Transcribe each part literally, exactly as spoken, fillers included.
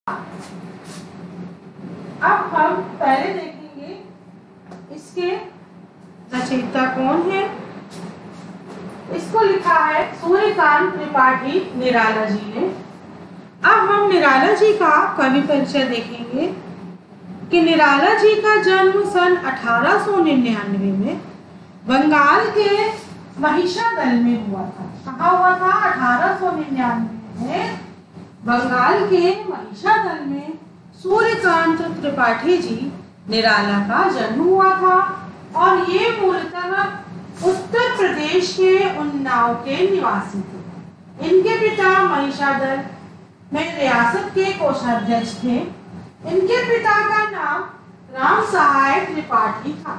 अब हम पहले देखेंगे इसके रचयिता कौन है। इसको लिखा है सूर्यकांत त्रिपाठी निराला जी ने। अब हम निराला जी का कवि परिचय देखेंगे कि निराला जी का जन्म सन अठारह सौ निन्यानवे में बंगाल के महिषादल में हुआ था। कहाँ हुआ था? अठारह सौ निन्यानवे में बंगाल के महिषादल में सूर्यकांत त्रिपाठी जी निराला का जन्म हुआ था और ये मूलतः उत्तर प्रदेश के उन्नाव के निवासी थे। इनके पिता महिषादल में रियासत के कोषाध्यक्ष थे। इनके पिता का नाम राम सहाय त्रिपाठी था।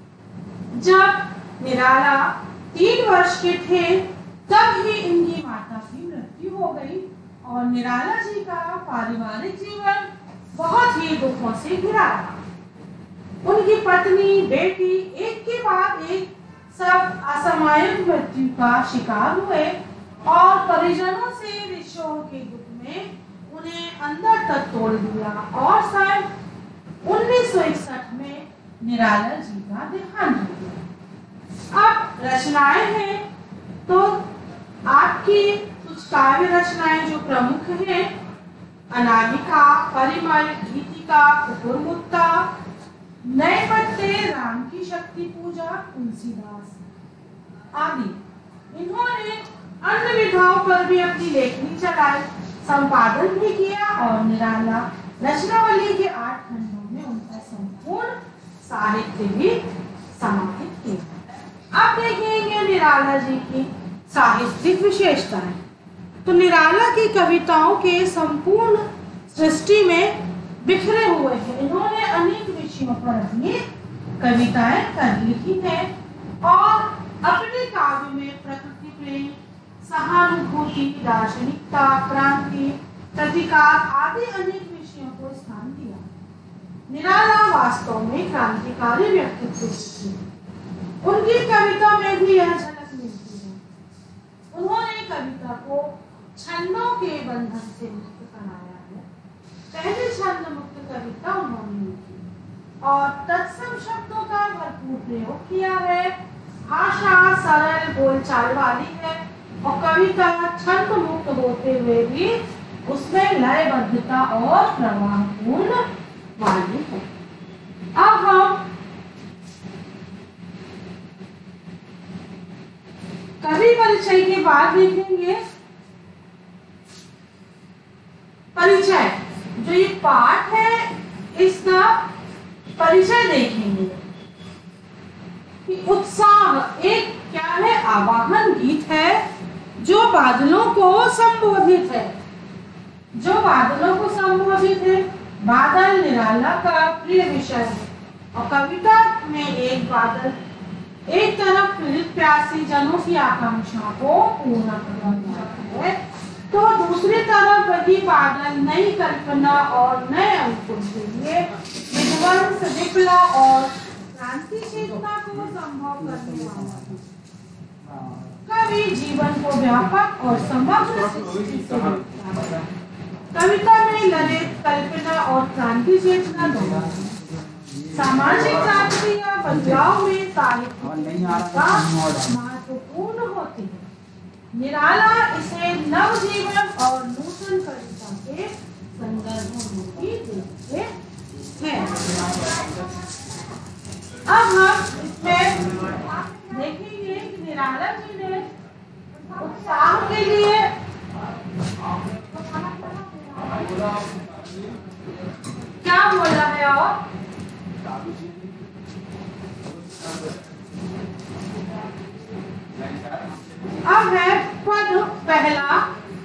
जब निराला तीन वर्ष के थे तब ही इनकी माता की मृत्यु हो गई और निराला जी का पारिवारिक जीवन बहुत ही दुखों से घिरा रहा। उनकी पत्नी बेटी एक के बाद एक सब असामयिक मृत्यु का शिकार हुए और परिजनों से विषयों के दुख में उन्हें अंदर तक तोड़ दिया और सन उन्नीस सौ इकसठ में निराला जी का देहांत हो गया। अब रचनाएं हैं तो आपकी कुछ काव्य रचनाएं जो प्रमुख हैं, अनामिका, परिमल, गीतिका, कुकुरमुक्ता, नए पत्ते, राम की शक्ति पूजा, तुलसीदास आदि। इन्होंने अन्य विधाओं पर भी अपनी लेखनी चलाई, संपादन भी किया और निराला रचनावली के आठ खंडों में उनका संपूर्ण साहित्य भी समाहित किया। अब देखेंगे निराला जी की साहित्यिक विशेषताएं। तो निराला की कविताओं के संपूर्ण सृष्टि में बिखरे हुए हैं। इन्होंने अनेक विषयों पर अपनी कविताएं कर लिखी हैं और अपने काव्य में प्रकृति प्रेम, सहानुभूति, दार्शनिकता, क्रांति, प्रतिकार आदि अनेक विषयों को स्थान दिया। निराला वास्तव में क्रांतिकारी व्यक्तित्व थे। उनकी कविता में भी यह झलक मिलती है। उन्होंने कविता को छंदों के बंधन से मुक्त कराया है। पहले छंद मुक्त कविता उन्होंने लिखी और तत्सम शब्दों का भरपूर प्रयोग किया है। भाषा सरल बोलचाल वाली है और कविता छंद मुक्त होते हुए भी उसमें लयबद्धता और प्रवाहपूर्ण वाली है। अब हम कवि परिचय के बाद देखेंगे परिचय। जो ये पाठ है इसका परिचय देखेंगे कि उत्साह एक क्या है? आवाहन गीत है जो बादलों को संबोधित है। जो बादलों को संबोधित है। बादल निराला का प्रिय विषय है और कविता में एक बादल एक तरफ पीड़ित प्यासी जनों की आकांक्षा को पूर्ण करता है तो दूसरी तरफ वही बादल नई कल्पना और नए अंकुर के लिए विध्वंस, विप्लव और क्रांति चेतना को संभव करने वाला है। कवि जीवन को व्यापक और समग्र दृष्टि से देखता है। कविता में ललित, कल्पना और क्रांति चेतना दोनों है। सामाजिक क्रांति या बदलाव में साहित्य महत्वपूर्ण होती है। निराला इसे नवजीवन और नूतन कविता के संदर्भ में भी देखते हैं। अब हम इसमें देखेंगे कि निराला जी ने उत्साह के लिए क्या बोला है और अब है पद पहला।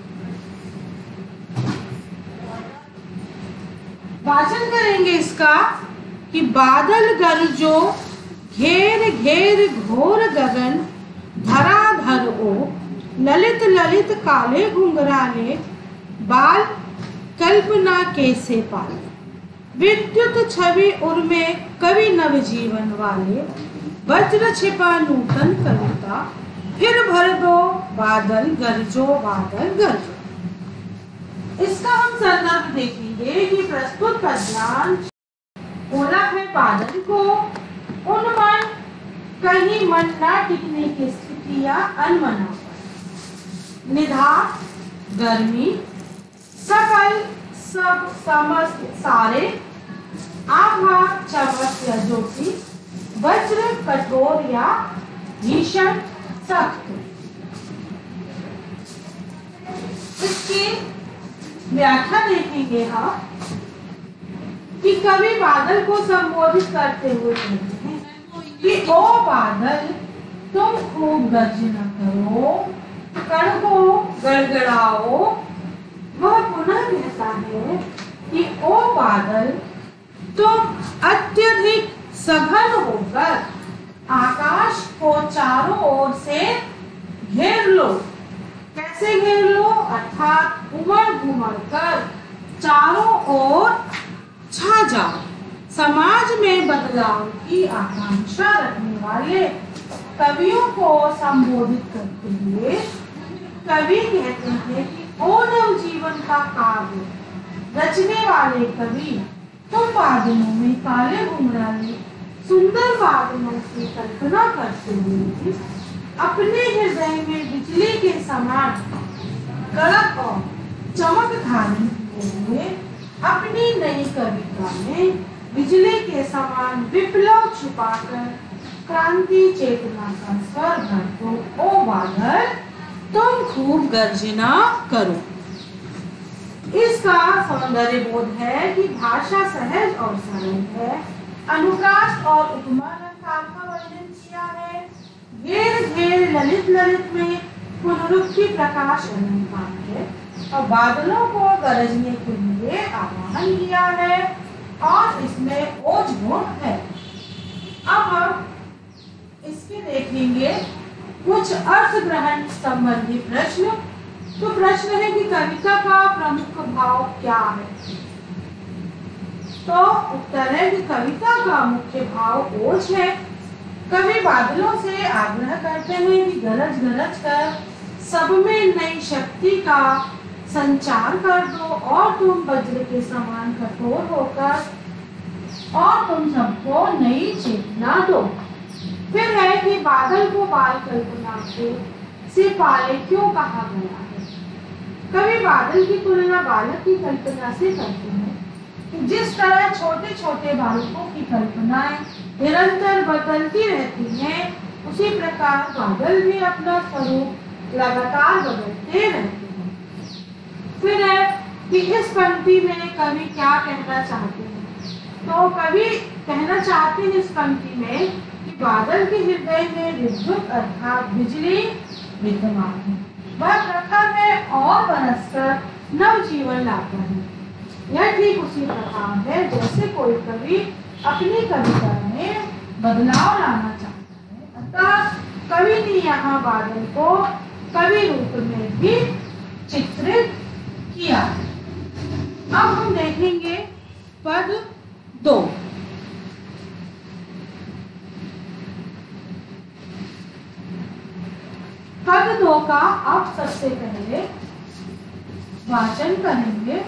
वाचन करेंगे इसका कि बादल गरजो घेर घेर घोर गगन धरा धर ओ ललित ललित काले घुंघराले बाल कल्पना कैसे पाले विद्युत छवि उर्मे कवि नव जीवन वाले वज्र छिपा नूतन कविता फिर भर दो बादल गरजो बादल गरजो। इसका हम संदर्भ देखेंगे कि प्रस्तुत पद्यांश बोला है बादल को उन्मन, कहीं मन न टिकने की स्थिति या अनमना पर, निधार गर्मी, सकल सब समस्त सारे, आभा चमक या ज्योति, वज्र कठोर या भीषण सख्त। इसकी व्याख्या देखेंगे हम कि कवि बादल को संबोधित करते हुए कहते हैं कि ओ बादल तुम खूब गर्जना करो, कड़को गड़गड़ाओ। वह पुनः कहता है कि ओ बादल तुम अत्यधिक सघन होकर आकाश को चारों ओर से घेर लो। कैसे घेर लो? अर्थात उमड़ घुमड़ कर चारों ओर छा जाओ। समाज में बदलाव की आकांक्षा रखने वाले कवियों को संबोधित करते हुए कवि कहते हैं कि ओ नवजीवन का काव्य रचने वाले कवि, तुम बादलों में काले घुंघराले सुंदर बादलों की कल्पना करते हुए अपने हृदय में बिजली के समान कड़क और चमक धारण किए हुए अपनी नई कविता में बिजली के समान विप्लव छुपाकर क्रांति चेतना का स्वर भर दो। ओ बादल तुम खूब गर्जना करो। इसका सौंदर्य बोध है कि भाषा सहज और सरल है। अनुप्रास और उपमा अलंकार का वर्णन किया है। घेर घेर ललित ललित में पुनरुक्ति प्रकाश अलंकार है और बादलों को गरजने के लिए आह्वान किया है और इसमें ओज गुण है। अब हम इसके देखेंगे कुछ अर्थ ग्रहण संबंधी प्रश्न। तो प्रश्न है कि कविता का प्रमुख भाव क्या है? तो उत्तर है कि कविता का मुख्य भाव ओज है। कवि बादलों से आग्रह करते हैं कि गरज गरज कर सब में नई शक्ति का संचार कर दो और तुम वज्र के समान कठोर होकर और तुम सबको नई चेतना दो। फिर है कि बादल को बाल कल्पना के से पाले क्यों कहा गया है? कवि बादल की तुलना बालक की कल्पना से करते हैं कि जिस तरह छोटे छोटे बालकों की कल्पनाएं निरंतर बदलती रहती हैं, उसी प्रकार बादल भी अपना स्वरूप लगातार बदलते रहते हैं। फिर है कि इस पंक्ति में कवि क्या कहना चाहते हैं? तो कवि कहना चाहते हैं इस पंक्ति में कि बादल के हृदय में विद्युत अर्थात बिजली विद्यमान है। वह प्रखर है और बरसकर नव जीवन लाता है। यह ठीक उसी प्रकार है जैसे कोई कवि अपनी कविता में बदलाव लाना चाहता है। अतः कवि ने यहाँ बादल को कवि रूप में भी चित्रित किया। अब हम देखेंगे पद दो। पद दो का अब सबसे पहले वाचन करेंगे।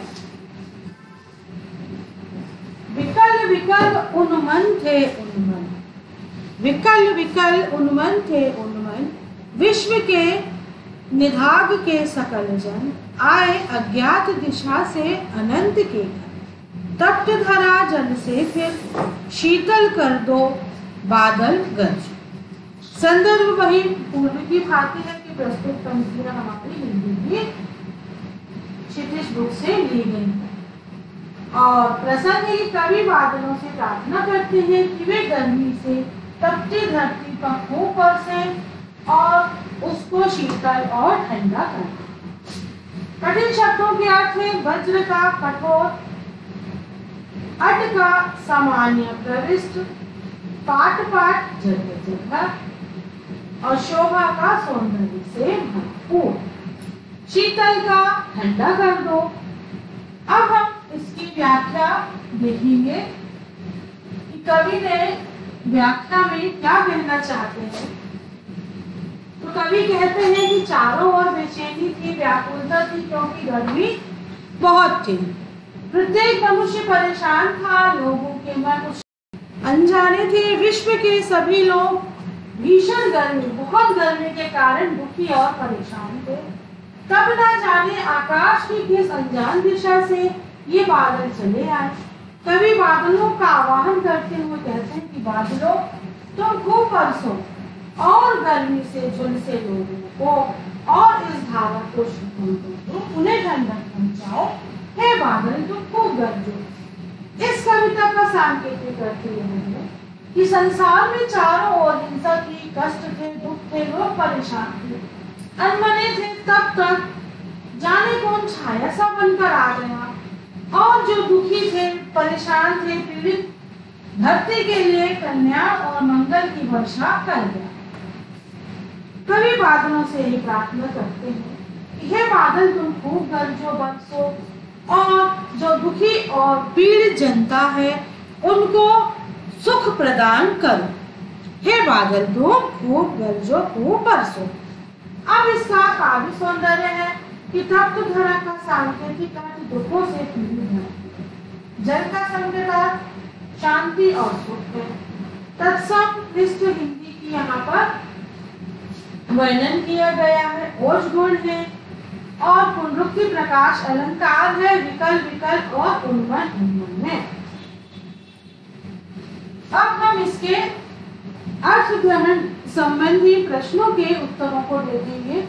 विकल विकल उन्मन थे उन्मन, विकल विकल उन्मन थे उन्मन, विश्व के निधाग के सकल जन, आए अज्ञात दिशा से अनंत के घर। तप्त धरा जल से फिर शीतल कर दो बादल गज। संदर्भ वही पूर्व की भांति है कि प्रस्तुत पंक्तियां हमारी हिंदी की क्षितिज बुक से ली गई है। और प्रसंग है कि कवि बादलों से प्रार्थना करते हैं कि वे गर्मी से तपती धरती पर खूब बरसे और उसको शीतल और ठंडा कर दें। कठिन शब्दों के अर्थ है वज्र का कठोर, अट का सामान्य प्रविष्ट, पाट पाट जगह जगह और शोभा का सौंदर्य से भरपूर, शीतल का ठंडा कर दो। अब हम इसकी व्याख्या देखेंगे कि कवि ने व्याख्या में क्या कहना चाहते हैं। तो कवि कहते हैं कि चारों ओर बेचैनी थी, व्याकुलता थी, क्योंकि गर्मी बहुत थे। प्रत्येक मनुष्य परेशान था, लोगों के मन अनजाने थे। विश्व के सभी लोग भीषण गर्मी, बहुत गर्मी के कारण दुखी और परेशान थे। तब न जाने आकाश की किस अनजान दिशा से ये बादल चले आए। कभी बादलों का आवाहन करते हुए कहते हैं कि बादलों, तुम खूब बरसो और गर्मी से झुलसे लोगों को और इस धारा को शुद्ध करो, उन्हें ठंडक पहुंचाओ। हे बादल, तुम खूब गरजो। इस कविता का सांकेतिक अर्थ यह है कि संसार में चारों ओर हिंसा थी, कष्ट थे, दुख थे, लोग परेशान थे, अनमने थे। तब तक जाने कौन छाया सा बनकर आ गया और जो दुखी थे, परेशान थे, पीड़ित धरती के लिए कल्याण और मंगल की वर्षा कर गया। कभी बादलों से ही प्रार्थना करते हैं कि हे बादल, तुम खूब गरजो, बरसो और जो दुखी और पीड़ित जनता है उनको सुख प्रदान करो। हे बादल, तुम खूब गरजो, खूब बरसो। अब इसका काव्य सौंदर्य है कि तप्त धरा का सांकेतिक अर्थ दुखों से पीड़ित है, जल का संकेत शांति और सुख है। तत्सम पृष्ठ हिंदी की यहाँ पर वर्णन किया गया है। ओज गुण है और पुनरुक्ति प्रकाश अलंकार है, विकल्प विकल्प और उन्मन उन्मन है। अब हम इसके अर्थ ग्रहण संबंधी प्रश्नों के उत्तरों को देखेंगे।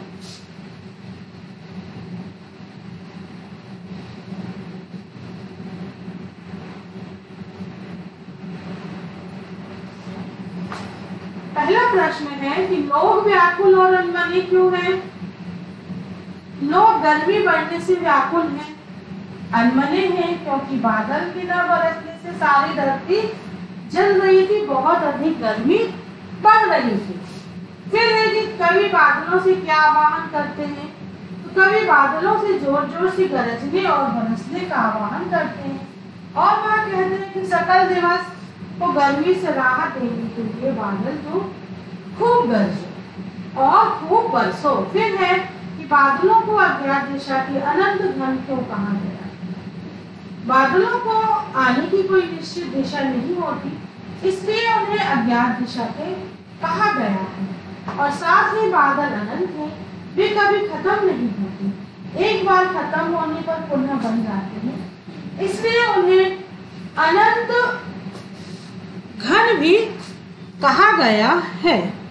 पहला प्रश्न है कि लोग व्याकुल और अनमने क्यों हैं? लोग गर्मी बढ़ने से व्याकुल हैं, अनमने हैं क्योंकि बादल के न बरसने से सारी धरती जल रही थी, बहुत अधिक गर्मी बढ़ रही थी। फिर है कि कवि बादलों से क्या आवाहन करते हैं, तो कवि बादलों से जोर जोर से गरजने और बरसने का आवाहन करते हैं और वह कहते हैं कि सकल दिवस को गर्मी से राहत देने के लिए बादल तो खूब गरजो और खूब बरसो। फिर है कि बादलों को अज्ञात दिशा के अनंत घन क्यों कहा गया? बादलों को आने की कोई निश्चित दिशा नहीं होती, इसलिए उन्हें अज्ञात दिशा के कहा गया है। और साथ ही बादल अनंत है, वे कभी खत्म नहीं होते, एक बार खत्म होने पर पुनः बन जाते हैं, इसलिए उन्हें अनंत घन भी कहा गया है।